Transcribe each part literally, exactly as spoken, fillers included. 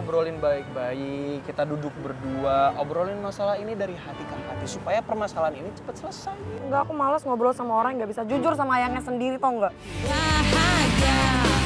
obrolin baik-baik, kita duduk berdua, obrolin masalah ini dari hati ke hati supaya permasalahan ini cepat selesai. Enggak, aku males ngobrol sama orang yang gak bisa jujur sama ayangnya sendiri, tau nggak? Bahagia.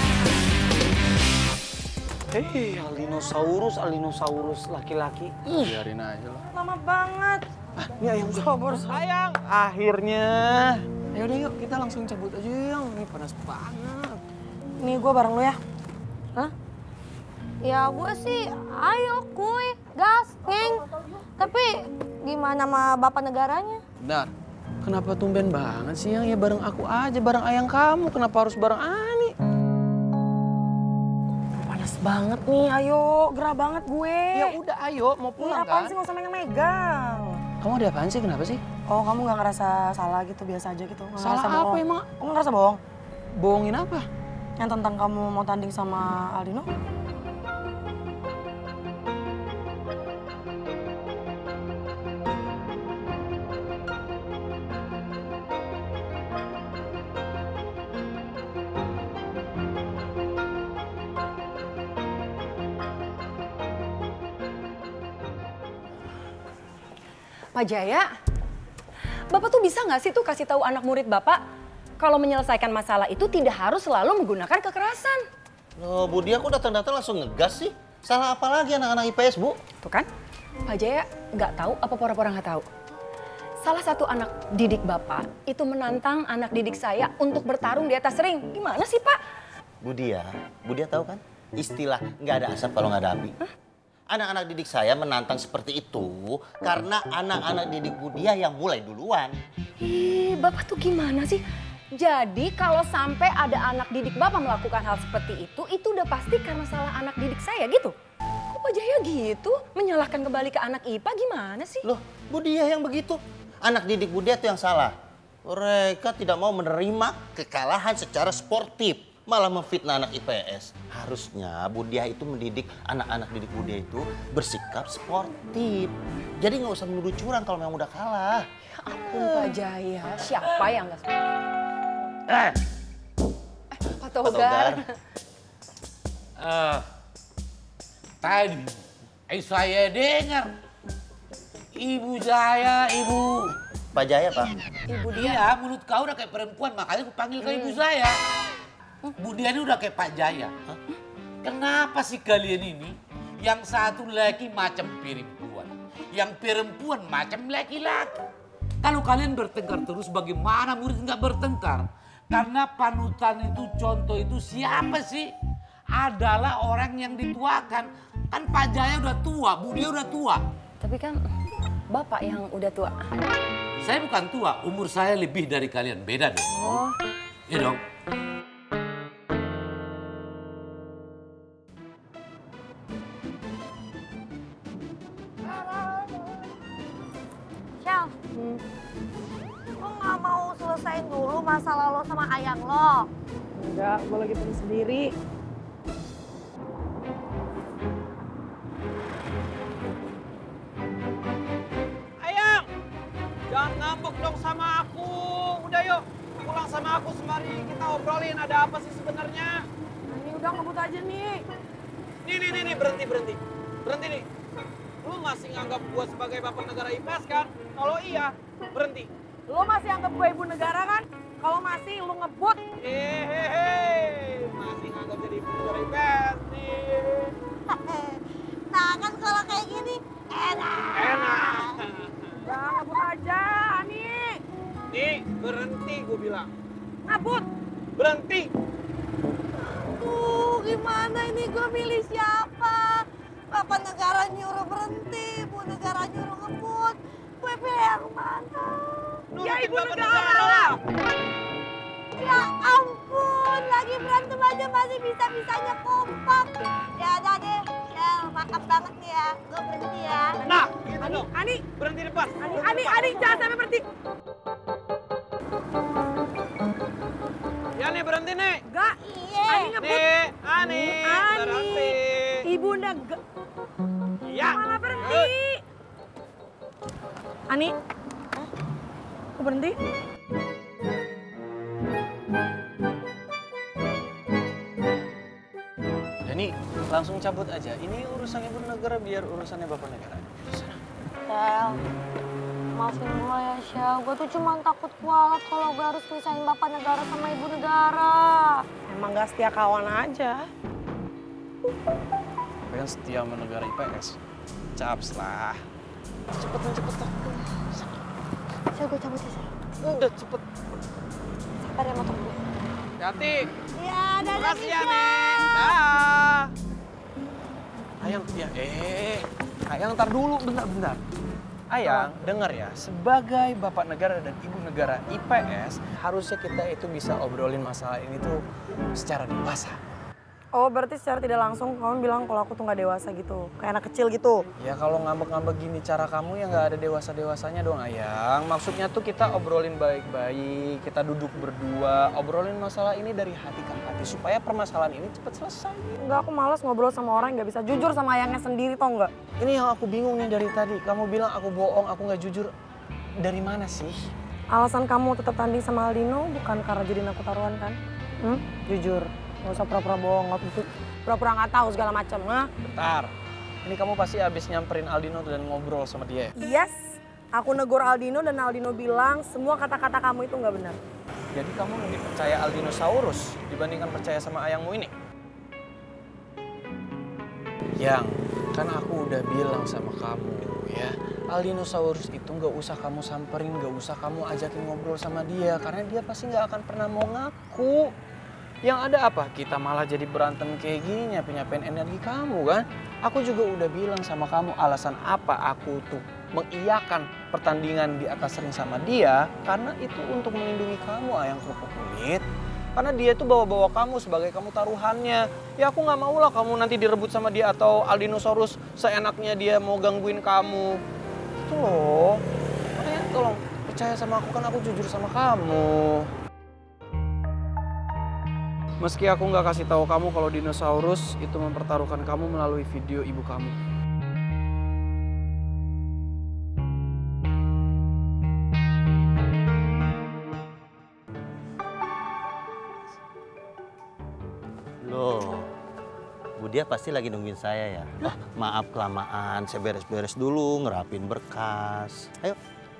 Hei, Aldinosaurus, Aldinosaurus laki-laki. Ih, biarin aja lah. Lama banget. Ah, ini ayam Sabar, Sayang, akhirnya. ya udah yuk kita langsung cabut aja yang ini panas banget. Nih gue bareng lu ya. Hah? Ya gue sih ayo kuy, gas, ngeng. Tapi gimana sama bapak negaranya? Benar. Kenapa tumben banget sih yang ya bareng aku aja, bareng ayang kamu. Kenapa harus bareng Ani? Panas banget nih, ayo gerah banget gue. Ya udah ayo, mau Ih, pulang apaan kan? sih, gak usah megang-megang. Kamu ada apaan sih? Kenapa sih? Oh, kamu gak ngerasa salah gitu, biasa aja gitu? Gak Salah ngerasa apa bohong? emang? Oh, gak ngerasa bohong? Bohongin apa? Yang tentang kamu mau tanding sama Aldino? Pak Jaya, Bapak tuh bisa nggak sih tuh kasih tahu anak murid Bapak kalau menyelesaikan masalah itu tidak harus selalu menggunakan kekerasan. Loh, Bu Dia kok datang-datang langsung ngegas sih? Salah apa lagi anak-anak I P S, Bu? Tuh kan, Pak Jaya nggak tahu apa pura-pura nggak tahu. Salah satu anak didik Bapak itu menantang anak didik saya untuk bertarung di atas ring. Gimana sih, Pak? Bu Dia, Bu Dia tahu kan? Istilah nggak ada asap kalau nggak ada api. Anak-anak didik saya menantang seperti itu karena anak-anak didik Bu Dia yang mulai duluan. Ih, Bapak tuh gimana sih? Jadi kalau sampai ada anak didik Bapak melakukan hal seperti itu, itu udah pasti karena salah anak didik saya gitu? Kok Pak Jaya gitu? Menyalahkan kembali ke anak I P A gimana sih? Loh, Bu Dia yang begitu. Anak didik Bu Dia itu yang salah. Mereka tidak mau menerima kekalahan secara sportif. Malah memfitnah anak I P S. Harusnya Bu Dia itu mendidik anak-anak didik Bu Dia itu bersikap sportif. Jadi nggak usah menuduh curang kalau memang udah kalah. Ya ampun Pak Jaya, siapa yang nggak suka? Eh, Eh, Pak Togar. Uh, tadi eh, saya dengar ibu saya, ibu. Pak Jaya, Pak. Ibu dia. Dia mulut kau udah kayak perempuan, makanya aku panggil kau ibu saya. Bu Dia ini udah kayak Pak Jaya. Hah? Kenapa sih kalian ini yang satu laki macam perempuan, yang perempuan macam laki-laki? Kalau kalian bertengkar terus, bagaimana murid nggak bertengkar? Karena panutan itu, contoh itu siapa sih? Adalah orang yang dituakan. Kan Pak Jaya udah tua, Bu Dia udah tua. Tapi kan Bapak yang udah tua. Saya bukan tua, umur saya lebih dari kalian. Beda dong. Oh. Iya dong. Shell, hmm. lo gak mau selesain dulu masalah lo sama ayang lo? Enggak, gue lagi pengen sendiri. Ayang, jangan ngambek dong sama aku. Udah yuk, pulang sama aku sembari kita obrolin ada apa sih sebenarnya. Ini udah ngebut aja nih. Nih, nih, nih, nih, berhenti, berhenti. Berhenti nih. Lu masih nganggap gua sebagai bapak negara I P S kan? Kalau iya, berhenti. Lo masih anggap gue ibu negara kan? Kalau masih lu ngebut. Hehehe, masih nganggap jadi ibu negara I P S nih. Nah kan kalau kayak gini enak. Enak. Udah ngebut aja, Ani. Nih, berhenti gua bilang. Ngebut. Berhenti. Tuh gimana ini gue milih siapa? Bapak negara nyuruh berhenti, Bu negara nyuruh ngebut. Gue pilih yang mana? Ya ibu Bapak negara. Ya ampun, lagi berantem aja masih bisa-bisanya kompak. Ya udah deh, Shell, makan banget nih ya. Gue berhenti ya. Nah, gitu Ani, dong. Ani, Berhenti depan. Ani, Ani, Ani, jangan sampai berhenti. Ya nih, berhenti nih. Enggak, Iya. Ani ngebut. Nih, Ani, Ani, berhenti. ibu negara. Ya. Malah berhenti. Ani, kok berhenti? Dani, langsung cabut aja. Ini urusan ibu negara biar urusannya bapak negara. Shell, maafin gue ya Shell. Gue tuh cuma takut kualat kalau gue harus pisahin bapak negara sama ibu negara. Emang gak setia kawan aja. Tapi kan setia sama negara I P S. Caps lah. Cepetan, cepetan. Shell, gue cabut ya Shell. Udah cepet. Sabar ya motor gue. Hati. Ya, dadah Makasih ya, Shell. Neng. Dah. Ayang, ya eh. Ayang, ntar dulu, bentar-bentar. Ayang, dengar ya, sebagai bapak negara dan ibu negara I P S, harusnya kita itu bisa obrolin masalah ini tuh secara dewasa. Oh, berarti secara tidak langsung kamu bilang kalau aku tuh nggak dewasa gitu. Kayak anak kecil gitu. Ya kalau ngambek-ngambek gini cara kamu ya nggak ada dewasa-dewasanya dong, Ayang. Maksudnya tuh kita obrolin baik-baik, kita duduk berdua, obrolin masalah ini dari hati ke hati supaya permasalahan ini cepat selesai. Enggak, aku malas ngobrol sama orang yang nggak bisa jujur sama ayangnya sendiri, tau nggak? Ini yang aku bingung nih dari tadi. Kamu bilang aku bohong, aku nggak jujur. Dari mana sih? Alasan kamu tetap tanding sama Aldino bukan karena jadiin aku taruhan kan? Hmm? Jujur. Gak usah pura-pura bohong, gak butuh pura-pura gak tahu segala macam, ha? Bentar, ini kamu pasti habis nyamperin Aldino dan ngobrol sama dia. Yes, aku negor Aldino dan Aldino bilang semua kata-kata kamu itu nggak benar. Jadi kamu lebih percaya Aldinosaurus dibandingkan percaya sama ayangmu ini? Yang, kan aku udah bilang sama kamu ya, Aldinosaurus itu nggak usah kamu samperin, nggak usah kamu ajakin ngobrol sama dia, karena dia pasti nggak akan pernah mau ngaku. Yang ada apa? Kita malah jadi berantem kayak gini, nyapain-nyapain energi kamu kan? Aku juga udah bilang sama kamu alasan apa aku tuh mengiyakan pertandingan di atas ring sama dia. Karena itu untuk melindungi kamu, ayang kerupuk kulit. Karena dia tuh bawa-bawa kamu sebagai kamu taruhannya. Ya aku gak mau lah kamu nanti direbut sama dia atau Aldinosaurus seenaknya dia mau gangguin kamu. Itu loh. Makanya tolong percaya sama aku, kan aku jujur sama kamu. Meski aku nggak kasih tahu kamu kalau dinosaurus itu mempertaruhkan kamu melalui video ibu kamu. Loh, Bu Dia pasti lagi nungguin saya ya? Oh, maaf kelamaan, saya beres-beres dulu, ngerapin berkas. Ayo.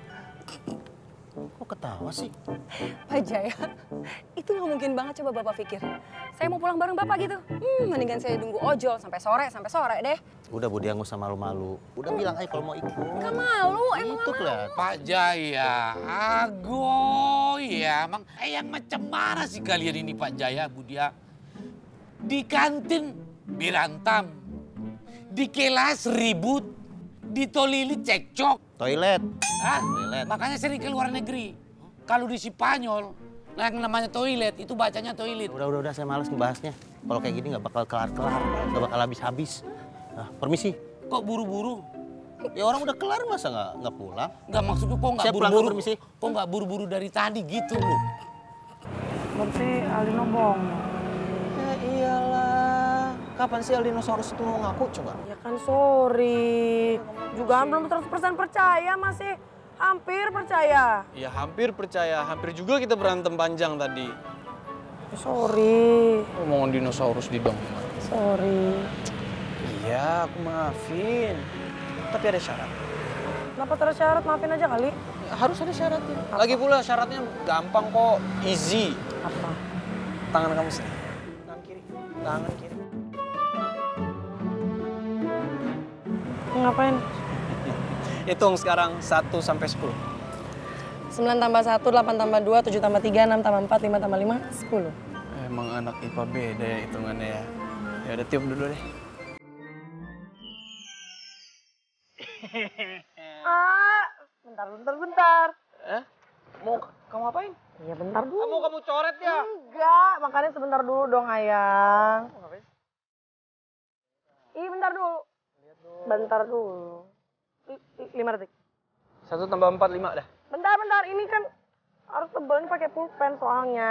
Kok ketawa sih? Pak Jaya, itu nggak mungkin banget coba Bapak pikir. Saya mau pulang bareng Bapak gitu. Hmm, mendingan saya tunggu ojol sampai sore, sampai sore deh. Udah Bu Dia, nggak usah malu-malu. Udah bilang aja kalau mau ikut. Nggak malu, emang Itu nggak kelihatan. Pak Jaya, ago ya, emang eh, yang macam mana sih kalian ini Pak Jaya, Bu Dia? Di kantin berantem, di kelas ribut, di tolili cekcok. Toilet. Hah? Toilet. Makanya sering ke luar negeri. Kalau di Spanyol, yang namanya toilet, itu bacanya toilet. Udah, udah, udah, saya malas ngebahasnya. Kalau kayak gini nggak bakal kelar-kelar, nggak bakal habis-habis. Nah, permisi. Kok buru-buru? Ya orang udah kelar masa nggak nggak pulang? Nggak maksudku kok nggak Saya pulang buru-buru. dulu, permisi. Kok nggak buru-buru dari tadi gitu loh. Berarti Aldino bohong. Ya iyalah, kapan sih Aldinosaurus itu mau ngaku coba? Ya kan sorry. Juga belum seratus persen percaya, masih hampir percaya. Ya hampir percaya, hampir juga kita berantem panjang tadi. Ya, sorry. Omongan dinosaurus di dong. Sorry. Iya, aku maafin. Tapi ada syarat. Kenapa terus syarat? Maafin aja kali. Ya, harus ada syaratnya. Lagi pula syaratnya gampang kok, easy. Apa? Tangan kamu sini. Tangan kiri. Tangan kiri. Ngapain? Hitung sekarang satu sampai sepuluh. sembilan tambah satu, delapan tambah dua, tujuh tambah tiga, enam tambah empat, lima tambah lima, sepuluh. Emang anak I P A beda ya hitungannya ya. Ya udah tiup dulu deh. Ah, bentar, bentar, bentar. Eh? Mau kamu apain? Iya bentar dulu. Kamu kamu coret ya? Enggak, makanya sebentar dulu dong ayang. Ih bentar dulu. Bentar dulu. I- i- Lima detik. Satu tambah empat lima dah. Bentar, bentar. Ini kan harus tebelin pakai pulpen soalnya.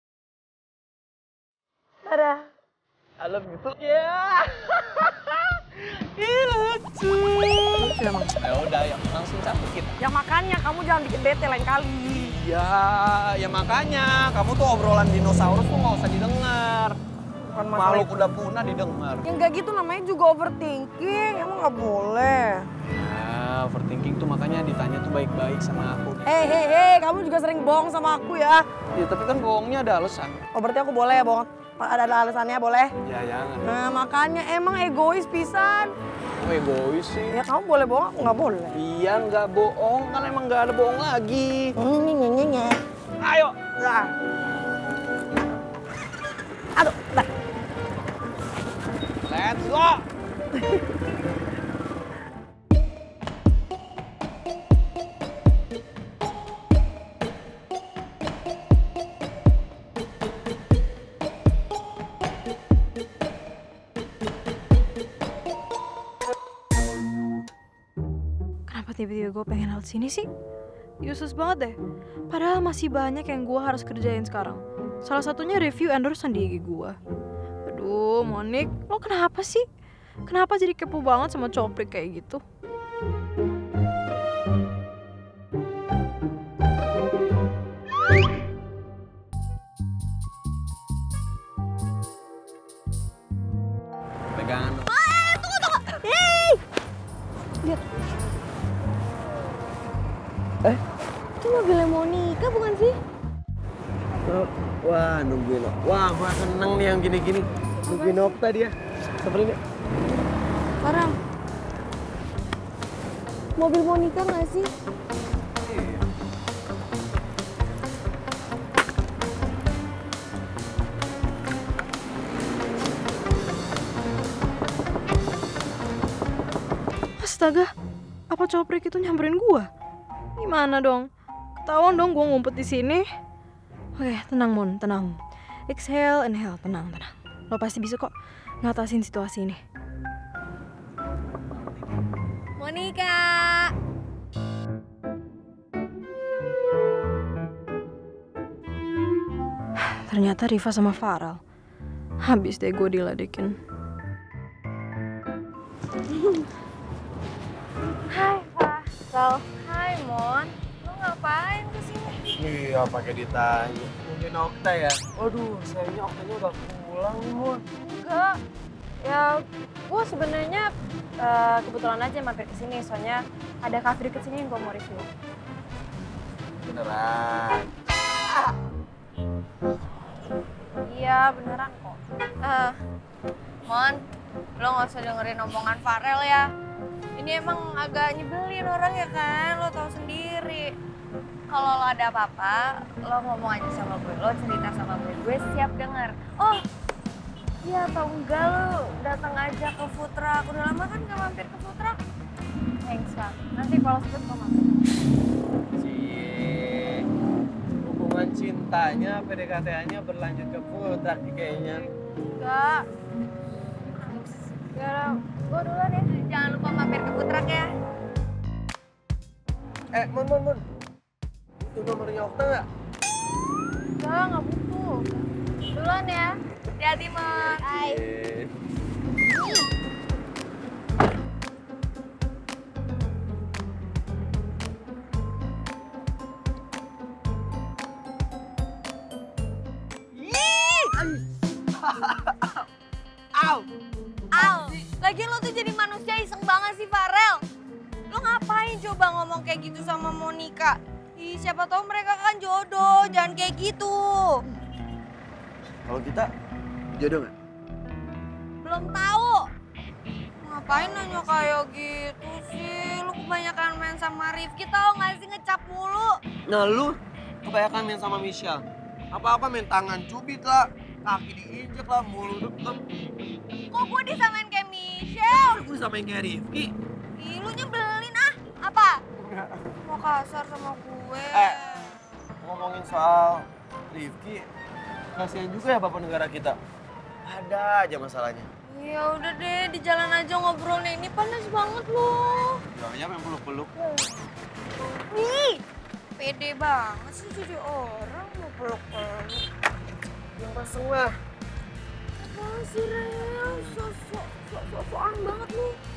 Dadah. I love you too. Ya. Ih, lucu. Ya, Mang. Ya udah, ya langsung cabut kita. Ya makanya kamu jangan bikin bete lain kali. Ya, ya makanya kamu tuh obrolan dinosaurus tuh nggak usah didengar. Bukan masalah Makhluk itu. udah punah didengar. Ya nggak gitu namanya juga overthinking. Emang nggak boleh. Nah, overthinking tuh makanya ditanya tuh baik-baik sama aku. Hei, hei, hei, kamu juga sering bohong sama aku ya. Ya, tapi kan bohongnya ada alasan. Oh berarti aku boleh ya bohong? Ada, ada alasannya boleh? Ya, jangan. Nah makanya emang egois pisan. Oh, egois sih. Ya kamu boleh bohong, aku nggak boleh. Iya, nggak bohong. Kan emang nggak ada bohong lagi. Nye, nye, nye, nye. Ayo. Nah. Aduh, dah. Let's go. Kenapa tiba-tiba gue pengen lewat sini sih? Useless banget deh. Padahal masih banyak yang gue harus kerjain sekarang. Salah satunya review endorsean di I G gue. Aduh, Monik, lo kenapa sih? Kenapa jadi kepo banget sama coprik kayak gitu? Pegangan. Itu mobilnya Monika bukan sih? Wah, nungguin. Wah, gua seneng nih yang gini-gini. Nungguin Okta dia. Samperin ya. Farel, mobil Monika nggak sih? Astaga, apa coprik itu nyamperin gua? Gimana dong? Ketahuan dong gua ngumpet di sini. Oke, tenang Mon, tenang. Exhale, inhale, tenang, tenang. Lo pasti bisa kok ngatasin situasi ini. Monika. Ternyata Riva sama Farel. Habis deh gue diledekin. Hai, Farel. Hai, Mon. Lo ngapain kesini? Iya, pakai ditanya. Nungguin Okta ya. Waduh, sayangnya Oktanya udah pulang nih, Mon. Enggak. Ya, gue sebenarnya uh, kebetulan aja mampir ke sini. Soalnya ada kafe deket sini yang gue mau review. Beneran. Iya, beneran kok. Eh, Mon, lo nggak usah dengerin omongan Farel ya. Ini emang agak nyebelin orang ya kan, lo tau sendiri. Kalau lo ada apa-apa, lo ngomong aja sama gue, lo cerita sama gue, gue siap denger. Oh, iya atau enggak lo datang aja ke food truck. Udah lama kan gak mampir ke food truck? Thanks, Kak. Nanti kalau sempet lo mampir. Cie, hubungan cintanya, P D K T-nya berlanjut ke food truck kayaknya. Enggak. Ya, gue duluan ya. Jangan lupa mampir ke food truck ya. Eh, Mon, Mon, Mon. Itu nomornya Okta nggak? Enggak, nggak butuh. Duluan ya. Hati-hati, Mon. Bye. Eh. Au. Au. Lagian lo tuh jadi manusia iseng banget sih, Farel. Lo ngapain coba ngomong kayak gitu sama Monika? Ih, siapa tahu mereka kan jodoh, jangan kayak gitu. Kalau kita jodoh nggak? Belum tahu. Ngapain nanya kayak gitu sih? Lu kebanyakan main sama Rifki, tau gak sih ngecap mulu? Nah, lu kebanyakan main sama Michelle. Apa-apa main tangan cubit lah, kaki diinjek lah, mulu dekem. Kok gue disamain kayak Michelle? Lu samain kayak Rifki. Ih, lu nyebelin ah. Apa? Mau kasar sama gue. Eh. Ngomongin soal Rifki, kasihan juga ya bapak negara kita. Ada aja masalahnya. Ya udah deh, di jalan aja ngobrolnya. Ini panas banget loh. Bilangnya main peluk-peluk. Nih, pede banget sih jadi orang mau peluk-peluk. Yang paseng lah. Apaan sih, Rel? So-so, so-so-soan banget lu.